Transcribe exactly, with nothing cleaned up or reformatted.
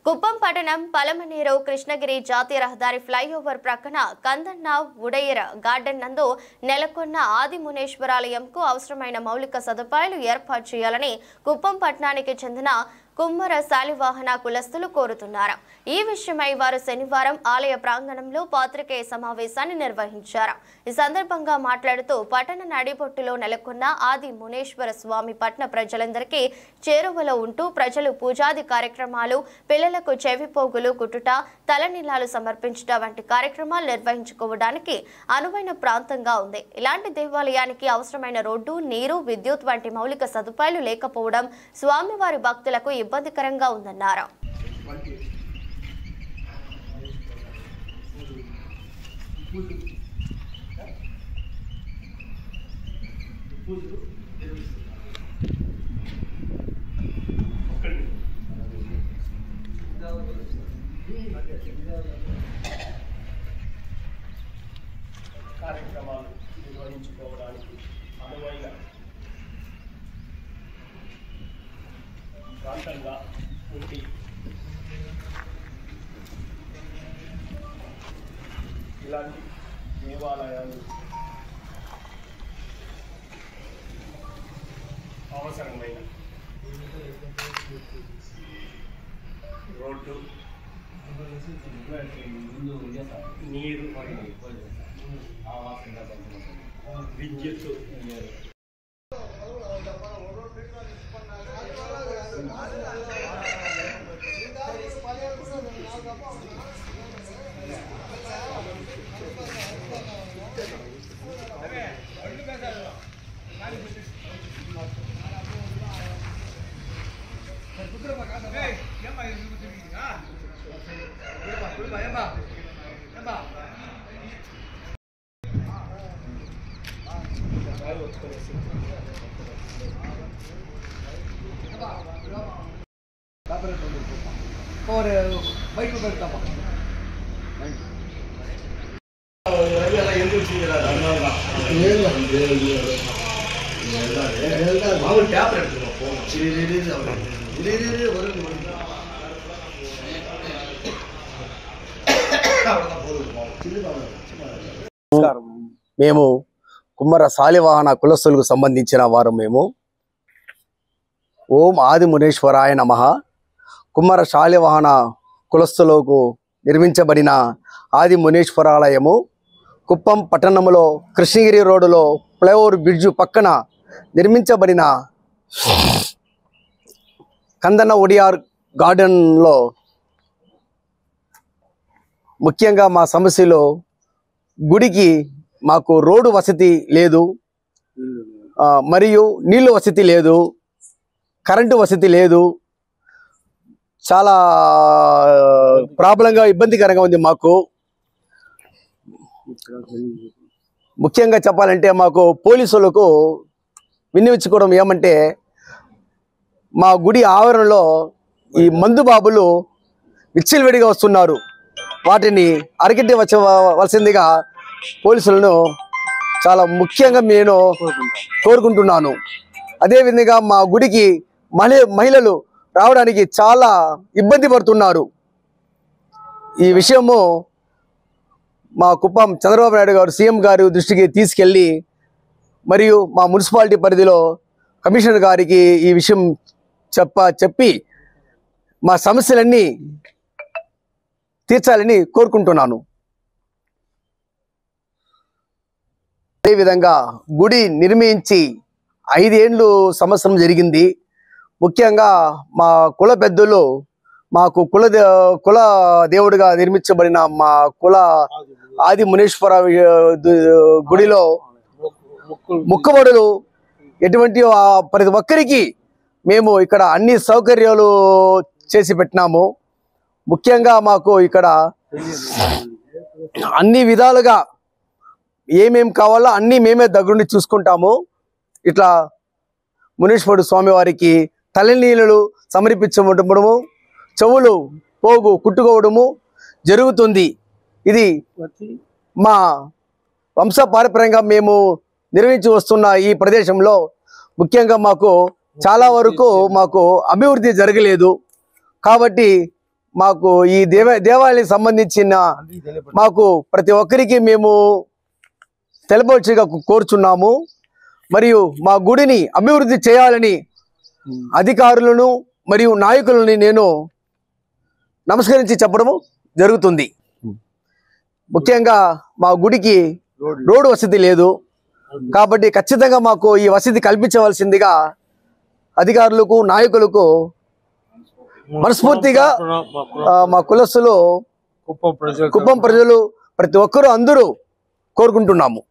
కుప్పం పట్టణం పలమనేరు కృష్ణగిరి జాతీయ రహదారి ఫ్లైఓవర్ ప్రక్కన కందన్న ఉడయర గార్డెన్ నందు నెలకొన్న ఆది మునేశ్వరాలయంకు అవసరమైన మౌలిక సదుపాయాలు ఏర్పాటు చేయాలని కుప్పం పట్టణానికి చెందిన కుమ్మర శాలివాహన కులస్తులు కోరుతున్నారు. ఈ విషయమై వారు శనివారం ఆలయ ప్రాంగణంలో పాత్రికేయ సమావేశాన్ని నిర్వహించారు. ఈ సందర్భంగా మాట్లాడుతూ పట్టణ నడిబొట్టులో నెలకొన్న ఆది మునేశ్వర స్వామి పట్టణ ప్రజలందరికీ చేరువలో ఉంటూ ప్రజలు పూజాది కార్యక్రమాలు, పిల్లలకు చెవిపోగులు కుట్టుట, తలనీలాలు సమర్పించుట వంటి కార్యక్రమాలు నిర్వహించుకోవడానికి అనువైన ప్రాంతంగా ఉంది. ఇలాంటి దేవాలయానికి అవసరమైన రోడ్డు, నీరు, విద్యుత్ వంటి మౌలిక సదుపాయాలు లేకపోవడం స్వామివారి భక్తులకు ఇబ్బందికరంగా ఉందన్నారు. కార్యక్రమాలు నిర్వహించుకోవడానికి అనువైన ప్రాంతంగా ఉండి ఇలాంటి దేవాలయాలు అవసరమైన రోడ్డు, నీరు, విద్యుత్ और बाइक में बैठता हूँ మేము కుమ్మర శాలివాహన కులస్తులకు సంబంధించిన వారు. మేము ఓం ఆది మునేశ్వరాయ నమః. కుమ్మర శాలివాహన కులస్తులకు నిర్మించబడిన ఆది మునేశ్వరాలయము కుప్పం పట్టణంలో కృష్ణగిరి రోడ్డులో ఫ్లైఓవర్ బ్రిడ్జు పక్కన నిర్మించబడిన కందన్న ఉడియార్ గార్డెన్లో ముఖ్యంగా మా సమస్యలో గుడికి మాకు రోడ్డు వసతి లేదు, మరియు నీళ్ళు వసతి లేదు, కరెంటు వసతి లేదు. చాలా ప్రాబ్లంగా ఇబ్బందికరంగా ఉంది మాకు. ముఖ్యంగా చెప్పాలంటే మాకు పోలీసులకు విన్నవించుకోవడం ఏమంటే, మా గుడి ఆవరణలో ఈ మందు బాబులు విచ్చలవిడిగా వస్తున్నారు. వాటిని అరికట్టి వచ్చవలసిందిగా పోలీసులను చాలా ముఖ్యంగా నేను కోరుకుంటున్నాను. అదేవిధంగా మా గుడికి మహిళ మహిళలు రావడానికి చాలా ఇబ్బంది పడుతున్నారు. ఈ విషయము మా కుప్పం చంద్రబాబు నాయుడు గారు సీఎం గారు దృష్టికి తీసుకెళ్ళి, మరియు మా మున్సిపాలిటీ పరిధిలో కమిషనర్ గారికి ఈ విషయం చెప్ప చెప్పి మా సమస్యలన్నీ తీర్చాలని కోరుకుంటున్నాను. అదేవిధంగా గుడి నిర్మించి ఐదేండ్లు సంవత్సరం జరిగింది. ముఖ్యంగా మా కుల పెద్దలు మాకు కుల కుల దేవుడిగా నిర్మించబడిన మా కుల ఆది మునేశ్వర గుడిలో ముక్కబడులు ఎటువంటి ప్రతి ఒక్కరికి మేము ఇక్కడ అన్ని సౌకర్యాలు చేసి పెట్టినాము. ముఖ్యంగా మాకు ఇక్కడ అన్ని విధాలుగా ఏమేం కావాలో అన్నీ మేమే దగ్గరుండి చూసుకుంటాము. ఇట్లా మునేశ్వరుడు స్వామివారికి తలనీళ్ళు సమర్పించడము, చెవులు పోగు కుట్టుకోవడము జరుగుతుంది. ఇది మా వంశపారంపర్యంగా మేము నిర్వహించి వస్తున్న ఈ ప్రదేశంలో ముఖ్యంగా మాకు చాలా వరకు మాకు అభివృద్ధి జరగలేదు. కాబట్టి మాకు ఈ దేవ దేవాలయానికి సంబంధించిన మాకు ప్రతి ఒక్కరికి మేము తెలపవచ్చుగా కోరుచున్నాము. మరియు మా గుడిని అభివృద్ధి చేయాలని అధికారులను మరియు నాయకులని నేను నమస్కరించి చెప్పడము జరుగుతుంది. ముఖ్యంగా మా గుడికి రోడ్డు వసతి లేదు కాబట్టి ఖచ్చితంగా మాకు ఈ వసతి కల్పించవలసిందిగా అధికారులకు నాయకులకు మనస్ఫూర్తిగా మా కులస్తులు కుప్పం ప్రజలు ప్రతి ఒక్కరూ అందరూ కోరుకుంటున్నాము.